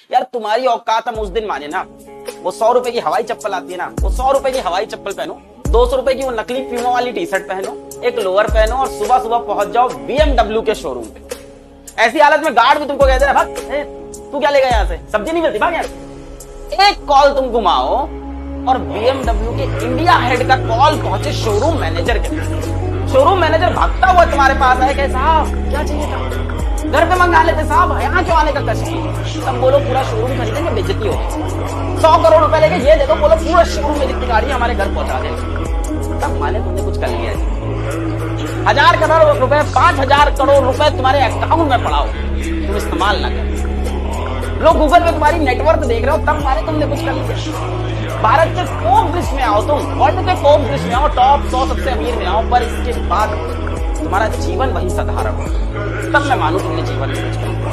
यार तुम्हारी औकात हम उस दिन माने ना, वो 100 रुपए की हवाई चप्पल आती है ना, वो 100 रुपए की हवाई चप्पल पहनो, 200 रुपए की वो नकली पीमो वाली टी शर्ट पहनो, एक लोअर पहनो और सुबह सुबह पहुंच जाओ BMW के शोरूम पे। ऐसी हालत में गार्ड भी तुमको कहते हैं भाग, तू क्या लेगा यहाँ से, सब्जी नहीं मिलती भाग यार। एक कॉल तुम घुमाओ और BMW के इंडिया हेड का कॉल पहुंचे शोरूम मैनेजर के पास। शोरूम मैनेजर भागता हुआ तुम्हारे पास आए, कहे साहब क्या चाहिए था, घर पे मंगा लेते साहब, यहाँ क्यों आने का कष्ट किया। तब बोलो पूरा शोरूम खरीदेंगे, बेइज्जती होगी। 100 करोड़ रुपए लेके ये दे दो, बोलो पूरा शोरूम में जितनी गाड़ी हमारे घर पहुंचा देंगे। तब माने तुमने कुछ कर लिया जी। 1000 करोड़ रुपए, 5000 करोड़ रुपए तुम्हारे अकाउंट में पड़ा हो, तुम इस्तेमाल ना करो। लोग गूगल पे तुम्हारी नेटवर्क देख रहे हो, तब माने तुमने कुछ कर लिया। भारत के टॉप लिस्ट में आओ, तुम वर्ल्ड के टॉप लिस्ट में आओ, टॉप 100 सबसे अमीर में आओ, पर इसके बाद तुम्हारा जीवन वही साधारण हो, तब मैं मानू तुमने जीवन में कुछ कर लिया।